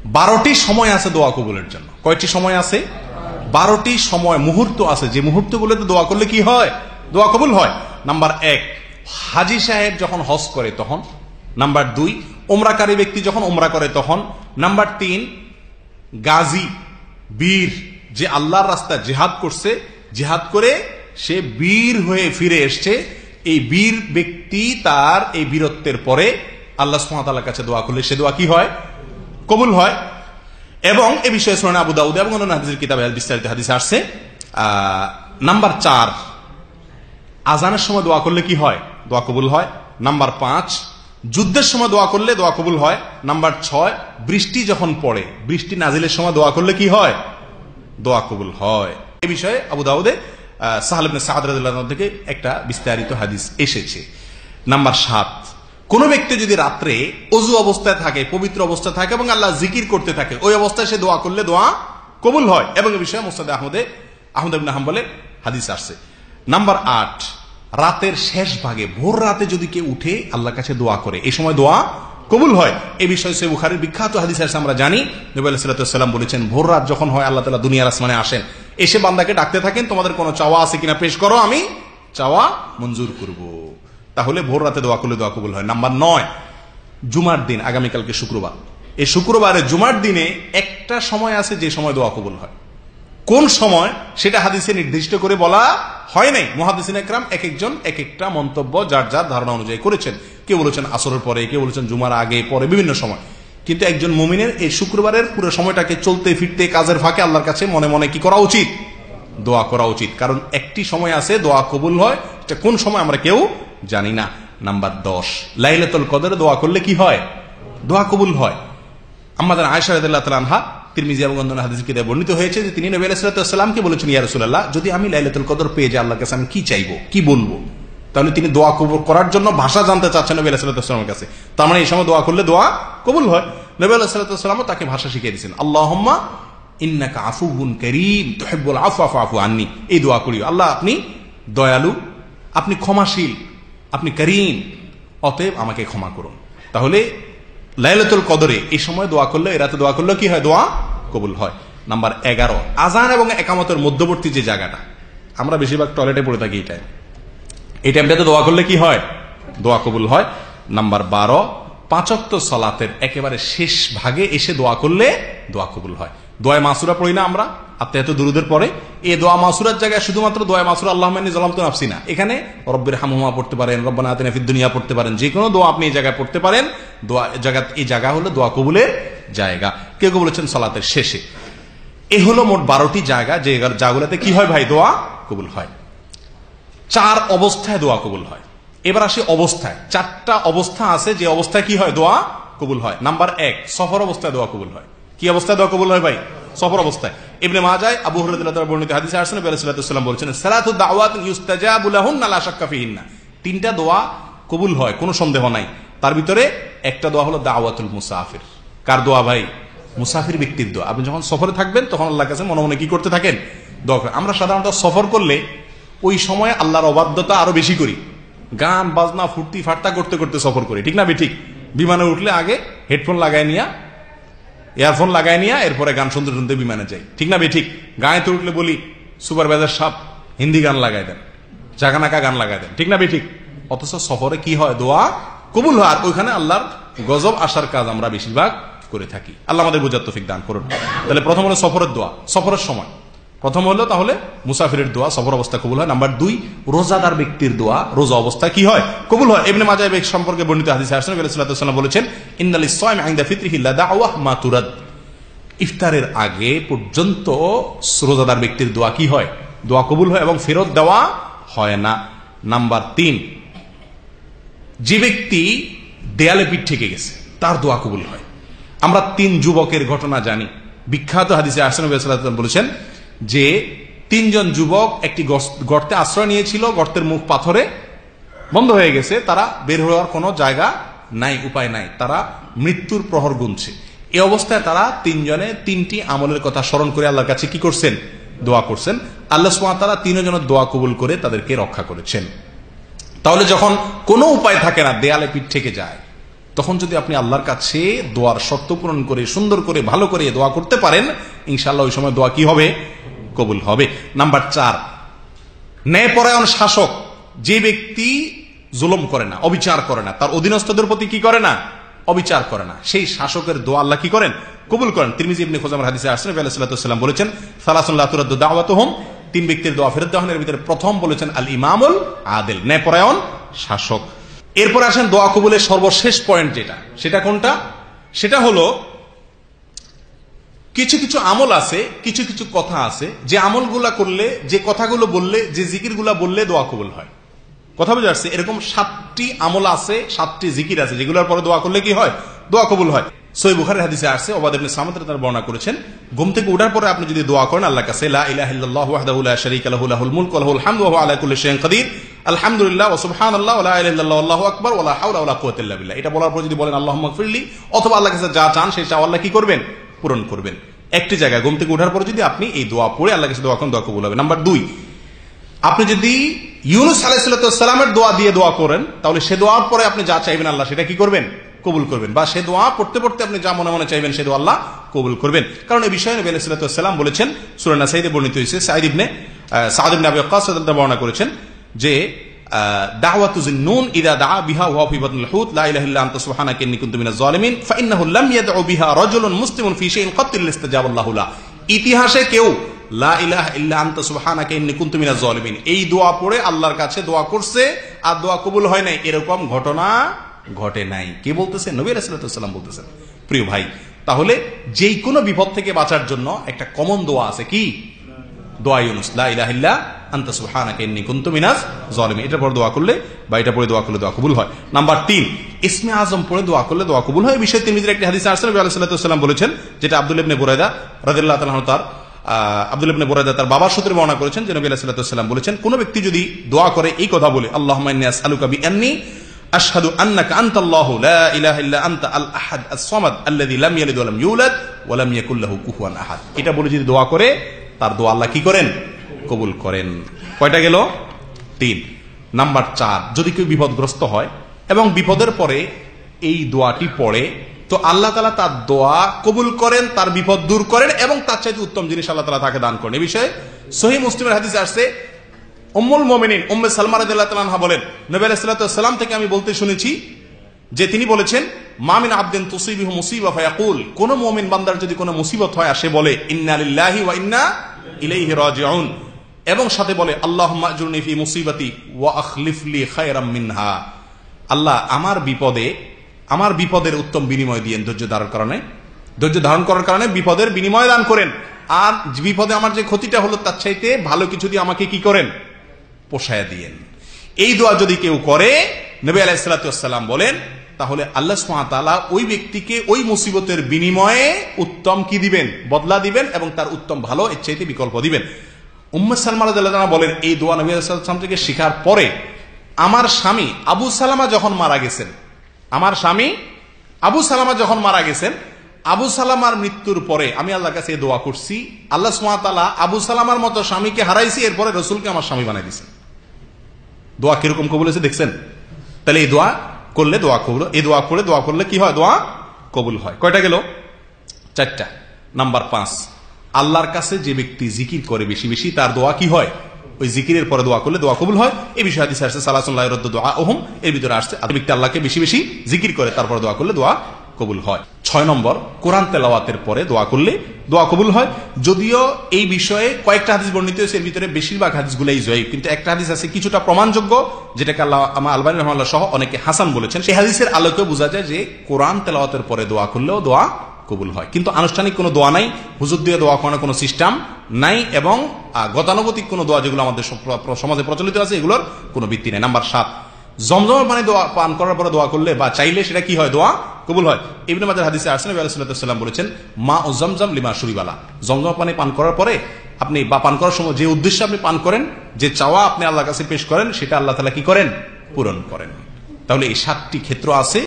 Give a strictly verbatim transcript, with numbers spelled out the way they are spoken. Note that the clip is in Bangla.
বারোটি সময় আছে দোয়া কবুলের জন্য। কয়টি সময় আছে? বারোটি সময়, মুহূর্ত আছে, যে মুহূর্তগুলোতে দোয়া করলে কি হয়? দোয়া কবুল হয়। নাম্বার এক, হাজী সাহেব যখন হজ করে তখন। নাম্বার দুই, ওমরাকারী ব্যক্তি যখন ওমরা করে তখন। নাম্বার তিন, গাজী, বীর, যে আল্লাহর রাস্তায় জিহাদ করছে, জিহাদ করে সে বীর হয়ে ফিরে এসছে, এই বীর ব্যক্তি তার এই বীরত্বের পরে আল্লাহ সুবহানাহু ওয়া তাআলার কাছে দোয়া করলে সে দোয়া কি হয়? কবুল হয়। এবং এ বিষয়ে সুনান আবু দাউদ এবং অন্যান্য হাদিসের কিতাবে বিস্তারিত হাদিস আসছে। নাম্বার চার, আজানের সময় দোয়া করলে কি হয়? দোয়া কবুল হয়। নাম্বার পাঁচ, যুদ্ধের সময় দোয়া করলে দোয়া কবুল হয়। নাম্বার ছয়, বৃষ্টি যখন পড়ে, বৃষ্টি নাজিলের সময় দোয়া করলে কি হয়? দোয়া কবুল হয়। এই বিষয়ে আবু দাউদে সাহল ইবনে সাদ রাদিয়াল্লাহু আনহু থেকে একটা বিস্তারিত হাদিস এসেছে। নাম্বার সাত, কোন ব্যক্তি যদি রাত্রে অজু অবস্থায় থাকে, পবিত্র অবস্থায় থাকে এবং আল্লাহ জিকির করতে থাকে, ওই অবস্থায় সে দোয়া করলে দোয়া কবুল হয়। এবং এই বিষয়ে মুসনাদ আহমদে আহমদ ইবনে হাম্বলে হাদিস আসছে। নাম্বার আট, রাতের শেষ ভাগে, ভোর রাতে যদি কেউ উঠে আল্লাহর কাছে দোয়া করে, এই সময় দোয়া কবুল হয়। এই বিষয়ে সহিহ বুখারীর বিখ্যাত হাদিস আছে, আমরা জানি নবী আলাইহিস সাল্লাতু ওয়াস সালাম বলেছেন, ভোর রাত যখন হয় আল্লাহ তাআলা দুনিয়ার আসমানে আসেন, এসে বান্দাকে ডাকতে থাকেন, তোমাদের কোনো চাওয়া আছে কিনা পেশ করো, আমি চাওয়া মঞ্জুর করব। তাহলে ভোর রাতে দোয়া করলে দোয়া কবুল হয়। নাম্বার নয়, জুমার দিন, আগামীকালকে শুক্রবার, এই শুক্রবারে জুমার দিনে একটা সময় আছে যে সময় দোয়া কবুল হয়। কোন সময় সেটা হাদিসে নির্দিষ্ট করে বলা হয় নাই। মুহাদ্দিসিন ইকরাম এক একজন এক একটা মন্তব্য যার যার ধারণা অনুযায়ী করেছেন। কেউ বলেছেন আসরের পরে, কেউ বলেছেন জুমার আগে পরে, বিভিন্ন সময়। কিন্তু একজন মুমিনের এই শুক্রবারের পুরো সময়টাকে চলতে ফিরতে কাজের ফাঁকে আল্লাহর কাছে মনে মনে কি করা উচিত? দোয়া করা উচিত। কারণ একটি সময় আছে দোয়া কবুল হয়, এটা কোন সময় আমরা কেউ জানি না। নাম্বার দশ, লাইলাতুল কদরে দোয়া করলে কি হয়? দোয়া কবুল হয়। আমাদের আয়েশা রাদিয়াল্লাহু তাআলা আনহা, তিরমিজি এবং অন্যান্য হাদিসে কিতাবে বর্ণিত হয়েছে যে তিনি নবী আলাইহিস সালামকে বলেছেন, ইয়া রাসূলুল্লাহ, যদি আমি লাইলাতুল কদর পেয়ে যাই আল্লাহর কাছে, আমি কি চাইবো, কি বলবো? তাহলে তিনি দোয়া কবুল করার জন্য ভাষা জানতে চাচ্ছেন নবী আলাইহিস সালামের কাছে। তার মানে এই সময় দোয়া করলে দোয়া কবুল হয়। নবী আলাইহিস সালামও তাকে ভাষা শিখিয়ে দিয়েছেন, আল্লাহুম্মা ইন্নাকা আফুউন কারীম তুহিব্বুল আফওয়া ফাফু আন্নী। এই দোয়া করিও, আল্লাহ আপনি দয়ালু, আপনি ক্ষমাশীল, আপনি করিম, অতএব আমাকে ক্ষমা করুন। তাহলে লাইলাতুল কদরে এই সময় দোয়া করলে, এই রাতে দোয়া করলে কি হয়? দোয়া কবুল হয়। নাম্বার এগারো, আজান এবং একামতের মধ্যবর্তী যে জায়গাটা, আমরা বেশিরভাগ টয়লেটে পড়ে থাকি, এই টাইম এই টাইমটাতে দোয়া করলে কি হয়? দোয়া কবুল হয়। নাম্বার বারো, পাঁচ ওয়াক্ত সালাতের একেবারে শেষ ভাগে এসে দোয়া করলে দোয়া কবুল হয়। দোয়া মাসুরা পড়ি না আমরা আত্মায়াত দুরুদের পরে? এই দোয়া মাসুরার জায়গায় শুধুমাত্র দোয়া মাসুরা আল্লাহুম্মা ইন্নী যালামতু নাফসি না, এখানে রব্বির হামহুমা পড়তে পারেন, রব্বানা আতিনা ফিদ দুনিয়া পড়তে পারেন, যে কোনো দোয়া আপনি এই জায়গায় পড়তে পারেন। দোয়া জায়গা, এই জায়গা হলো দোয়া কবুলের জায়গা। কেউ কেউ বলেছেন সালাতের শেষে। এ হলো মোট বারোটি জায়গা, যে জায়গাগুলোতে কি হয় ভাই? দোয়া কবুল হয়। চার অবস্থায় দোয়া কবুল হয়। এবার আসি অবস্থায়। চারটা অবস্থা আছে যে অবস্থায় কি হয়? দোয়া কবুল হয়। নাম্বার এক, সফর অবস্থায় দোয়া কবুল হয়। কি অবস্থায় দোয়া কবুল হয় ভাই? সফর অবস্থায়। ইবনে মাজাহ আবু হুরায়রা রাদিয়াল্লাহু তাআলা বর্ণিত হাদিসে আসছে, নবী সাল্লাল্লাহু আলাইহি ওয়াসাল্লাম বলেছেন, সালাতু দাওয়াত ইউস্তাজাবু লাহুন্না লা শাক্কা ফিহিন্না। তিনটা দোয়া কবুল হয়, কোনো সন্দেহ নাই। তার ভিতরে একটা দোয়া হলো দাওয়াতুল মুসাফির। কার দোয়া ভাই? মুসাফির ব্যক্তির দোয়া। আপনি যখন সফরে থাকবেন তখন আল্লাহর কাছে মনে মনে কি করতে থাকেন? দোয়া করেন। আমরা সাধারণত সফর করলে ওই সময় আল্লাহর অবাধ্যতা আরো বেশি করি, গান বাজনা ফুর্তি ফার্তা করতে করতে সফর করি, ঠিক না বে ঠিক? বিমানে উঠলে আগে হেডফোন লাগাই নিয়া, ইয়ারফোন লাগাই নিয়া এরপরে গান শুনতে শুনতে বিমানে যাই, ঠিক না বে ঠিক? গায়েতে উঠলে বলি সুপারভাইজার সাহেব হিন্দি গান লাগাই দেন, জাগানাকা গান লাগাই দেন, ঠিক না বে ঠিক? অথচ সফরে কি হয়? দোয়া কবুল হয়। আর ওইখানে আল্লাহর গজব আসার কাজ আমরা বেশিরভাগ করে থাকি। আল্লাহ আমাদের বোঝার তৌফিক দান করুন। তাহলে প্রথম হলো সফরের দোয়া, সফরের সময় প্রথম হলো তাহলে মুসাফিরের দোয়া, সফর অবস্থা কবুল হয়। নাম্বার দুই, রোজাদার ব্যক্তির দোয়া, রোজা অবস্থায় কি হয়? কবুল হয়। ইবনে মাজাহ এই সম্পর্কে বর্ণিত হাদিসে আসছে, নবী সাল্লাল্লাহু আলাইহি ওয়াসাল্লাম বলেছেন, ইন্নাল সাইম ইনদা ফিতরিহি লা দাওয়াহ মা তুরাদ। ইফতারের আগে পর্যন্ত রোজাদার ব্যক্তির দোয়া কি হয়? দোয়া কবুল হয় এবং ফেরত দেওয়া হয় না। নাম্বার তিন, যে ব্যক্তি দেয়ালে পিঠ ঠেকে গেছে তার দোয়া কবুল হয়। আমরা তিন যুবকের ঘটনা জানি, বিখ্যাত হাদিসে আসছে, নবী সাল্লাল্লাহু আলাইহি ওয়াসাল্লাম বলেছেন যে তিনজন যুবক একটি গর্তে আশ্রয় নিয়েছিল, গর্তের মুখ পাথরে বন্ধ হয়ে গেছে, তারা বের হওয়ার কোনো জায়গা নাই, উপায় নাই, তারা মৃত্যুর প্রহর গুনছে। এই অবস্থায় তারা তিনজনে তিনটি আমলের কথা স্মরণ করে আল্লাহর কাছে কি করছেন? দোয়া করছেন। আল্লাহ সুবহানাহু ওয়া তাআলা তিনজনের দোয়া কবুল করে তাদেরকে রক্ষা করেছেন। তাহলে যখন কোনো উপায় থাকে না, দেয়ালে পিঠ থেকে যায়, তখন যদি আপনি আল্লাহর কাছে দোয়ার শর্ত পূরণ করে সুন্দর করে ভালো করে দোয়া করতে পারেন, ইনশাআল্লাহ ওই সময় দোয়া কি হবে? কবুল হবে। নাম্বার চার, ন্যায়পরায়ণ শাসক, যে ব্যক্তি জুলুম করে না, অবিচার করে না, তার অধীনস্থদের প্রতি কি করে না? অবিচার করে না, সেই শাসকের দোয়া আল্লাহ কি করেন? কবুল করেন। তিরমিজি ইবনে খুজাইমার হাদিসে আসছে নবী আলাইহিস সাল্লাতু ওয়াস সালাম বলেছেন, সালাসুন লা তুরাদ্দু দাওয়াতুহুম, তিন ব্যক্তির দোয়া ফেরত দেওয়ার ভিতরে প্রথম বলেছেন আল ইমামুল আদিল, ন্যায়পরায়ণ শাসক। এরপর আসেন দোয়া কবুলের সর্বশেষ পয়েন্ট যেটা, সেটা কোনটা? সেটা হলো কিছু কিছু আমল আছে, কিছু কিছু কথা আছে, যে আমলগুলা করলে, যে কথাগুলো বললে, যে জিকিরগুলা বললে দোয়া কবুল হয়। কথা বুঝে আসছে? এরকম সাতটি আমল আছে, সাতটি জিকির আছে, যেগুলোর পরে দোয়া করলে কি হয়? দোয়া কবুল হয়। সহিহ বুখারীর হাদিসে আসছে, ওবাদ ইবনে সামিত রাদিয়াল্লাহু বর্ণনা করেছেন, ঘুম থেকে ওঠার পরে আপনি যদি দোয়া করেন আল্লাহর কাছে, লা ইলাহা ইল্লাল্লাহু ওয়াহদাহু লা শারীকা লাহু লাহুল মুলকু ওয়া লাহুল হামদু ওয়া হুয়া আলা কুল্লি শাইইন কাদির, আলহামদুলিল্লাহ ওয়া সুবহানাল্লাহ ওয়া লা ইলাহা ইল্লাল্লাহু আল্লাহু আকবার ওয়া লা হাওলা ওয়া লা কুওয়াতা ইল্লা বিল্লাহ, এটা বলার পর যদি বলেন আল্লাহুম্মা গফিরলি, অথবা আল্লাহর কাছে যা চান সেই চাওয়া আল্লাহ কি করবেন? পূরণ করবেন। একটি জায়গায় ঘুম থেকে ওঠার পরে যদি আপনি এই দোয়া পড়ে আল্লাহর কাছে দোয়া করেন, দোয়া কবুল হবে। নাম্বার দুই, আপনি যদি ইউনূস আলাইহিস সালামের দোয়া দিয়ে দোয়া করেন, তাহলে সে দোয়ার পরে আপনি যা চাইবেন আল্লাহ সেটা কি করবেন? কবুল করবেন। বা সে দোয়া পড়তে পড়তে আপনি যা মনে মনে চাইবেন সে দোয়া আল্লাহ কবুল করবেন। কারণ এই বিষয়ে নবী আলাইহিস সালাম বলেছেন, সূরা নাসাইতে বর্ণিত হয়েছে, সাঈদ ইবনে সাদ ইবনে আবি ওয়াক্কাস রাদিয়াল্লাহু বর্ণনা করেছেন যে দাওয়াতু যিন্নুন ইযা দাআ বিহা ওয়া ফি বাতনিল হুত লা ইলাহা ইল্লা আনতা সুবহানাকা ইন্নী কুনতু মিনাজ জালিমিন ফাইন্নাহু লাম ইয়াদউ বিহা রাজুলুন মুসলিমুন ফি শাইইন ক্বাত ইল্লা ইস্তাজাবা আল্লাহু লা। ইতিহাসে কেউ লা ইলাহা ইল্লা আনতা সুবহানাকা ইন্নী কুনতু মিনাজ জালিমিন এই দোয়া পড়ে আল্লাহর কাছে দোয়া করছে আর দোয়া কবুল হয় নাই, এরকম ঘটনা ঘটে নাই। কে বলতেছেন? নবী আলাইহিস সালাম বলতেছেন। প্রিয় ভাই, তাহলে যেই কোনো বিপদ থেকে বাঁচার জন্য একটা কমন দোয়া আছে, কি? দোয়া ইউনূস, লা ইলাহা ইল্লা আনতা সুবহানাকা ইন্নী কুনতু মিনাজ জালিমিন। এটা পড়ে দোয়া করলে বা এটা পড়ে দোয়া করলে দোয়া কবুল হয়। নাম্বার তিন, ইসমে আজম পড়ে দোয়া করলে দোয়া কবুল হয়। এই বিষয়ে তিরমিজির একটি হাদিসে আসছে, নবী আলাইহিস সালাম বলেছেন, যেটা আব্দুল্লাহ ইবনে বুরায়দা রাদিয়াল্লাহু তাআলা আনহু তার আব্দুল্লাহ ইবনে বুরায়দা তার বাবার সূত্রে বর্ণনা করেছেন যে নবী আলাইহিস সালাম বলেছেন, কোন ব্যক্তি যদি দোয়া করে এই কথা বলে, আল্লাহুম্মা ইন্নী আসআলুকা বিআন্নী আশহাদু আন্নাকা আনতাল্লাহু লা ইলাহা ইল্লা আনতা আল আহাদ আস-সামাদ আল্লাযী লাম ইয়ালিদ ওয়া লাম ইউলাদ ওয়া লাম ইয়াকুল লাহু কুফুয়ান আহাদ, এটা বলে যদি দোয়া করে তার দোয়া আল্লাহ কি করেন? কবুল করেন। কয়টা গেল? তিন। নাম্বার চার, যদি কেউ বিপদগ্রস্ত হয় এবং বিপদের পরে এই দোয়াটি পড়ে, তো আল্লাহ তাআলা তার দোয়া কবুল করেন, তার বিপদ দূর করেন এবং তার চাইতে উত্তম জিনিস আল্লাহ তাআলা তাকে দান করেন। এই বিষয়ে সহিহ মুসলিমের হাদিসে আসছে, উম্মুল মুমিনিন উম্মে সালমা রাদিয়াল্লাহু তাআলা আনহা বলেন, নবী আলাইহিস সালাম থেকে আমি বলতে শুনেছি যে তিনি বলেছেন, মা মিন আবদিন তুসিবিহু মুসিবা ফায়াকুল, কোন মুমিন বান্দার যদি কোনো মুসিবত হয় সে বলে ইন্না লিল্লাহি ওয়া ইন্না ইলাইহি রাজিউন, এবং সাথে বলে আল্লাহুম্মা আজুরনি ফি মুসিবাতি ওয়া আখলিফ লি খায়রাম মিনহা, আল্লাহ আমার বিপদে আমার বিপদের উত্তম বিনিময় দিয়েন, ধৈর্য ধারণ কারণে ধৈর্য ধারণ করার কারণে বিপদের বিনিময় দান করেন, আর বিপদে আমার যে ক্ষতিটা হলো তার চাইতে ভালো কিছু দিয়ে আমাকে কি করেন? পোষায়া দিয়েন। এই দোয়া যদি কেউ করে, নবী আলাইহিস সালাম বলেন, তাহলে আল্লাহ সুবহানাহু ওয়া তাআলা ওই ব্যক্তিকে ওই মুসিবতের বিনিময়ে উত্তম কি দিবেন? বদলা দিবেন, এবং তার উত্তম ভালো এর চাইতে বিকল্প দিবেন। উম্মে সালমা রাদিয়াল্লাহু আনহা বলেন, এই দোয়া নবী আলাইহিস সালাম থেকে শেখার পরে আমার স্বামী আবু সালামা যখন মারা গেছেন আমার স্বামী আবু সালামা যখন মারা গেছেন আবু সালামার মৃত্যুর পরে আমি আল্লাহর কাছে দোয়া করছি, আল্লাহ সুবহানাহু ওয়া তাআলা আবু সালামার মতো স্বামীকে হারাইছি, এরপরে রাসূলকে আমার স্বামী বানাই দিয়েছেন। দোয়া কিরকম কবুল হয়েছে দেখছেন? তাহলে এই দোয়া করলে দোয়া কবুল, এই দোয়া করে দোয়া করলে কি হয়? দোয়া কবুল হয়। কয়টা গেল? চারটা। নাম্বার পাঁচ, আল্লাহর কাছে যে ব্যক্তি জিকির করে বেশি বেশি, তার দোয়া কি হয়? ওই জিকিরের পরে দোয়া করলে দোয়া কবুল হয়। এই বিষয়ে হাদিসে আসছে সালাতুন লা ইউরাদ্দু দুআউহুম, এর ভিতরে আসছে যে ব্যক্তি আল্লাহকে বেশি বেশি জিকির করে তারপর দোয়া করলে দোয়া কবুল হয়। ছয় নম্বর, কোরআন তেলাওয়াতের পরে দোয়া করলে দোয়া কবুল হয়। যদিও এই বিষয়ে কয়েকটা হাদিস বর্ণিত হয়েছে, এর ভিতরে বেশিরভাগ হাদিসগুলাই জয়ীফ, কিন্তু একটা হাদিস আছে কিছুটা প্রমাণযোগ্য, যেটাকে আল্লামা আলবানী রাহমাহুল্লাহ সহ অনেকে হাসান বলেছেন। সেই হাদিসের আলোকে বোঝা যায় যে কোরআন তেলাওয়াতের পরে দোয়া করলেও দোয়া কবুল হয়, কিন্তু আনুষ্ঠানিক কোনো দোয়া নাই, হুজুর দিয়ে দোয়া করানোর কোনো সিস্টেম নাই, এবং গতানুগতিক কোনো দোয়া যেগুলো আমাদের সমাজে প্রচলিত আছে এগুলোর কোনো ভিত্তি নেই। নাম্বার সাত, জমজমের পানি দোয়া পান করার পরে দোয়া করলে বা চাইলে সেটা কি হয়? দোয়া কবুল হয়। ইবনে মাজাহ হাদিসে আসছে, নবী আলাইহিস সালাম বলেছেন, মা ও জমজম লিমা শুরিবালা, জমজম পানি পান করার পরে আপনি বা পান করার সময় যে উদ্দেশ্যে আপনি পান করেন, যে চাওয়া আপনি আল্লাহর কাছে পেশ করেন, সেটা আল্লাহ তাআলা কি করেন? পূরণ করেন। তাহলে এই সাতটি ক্ষেত্র আছে।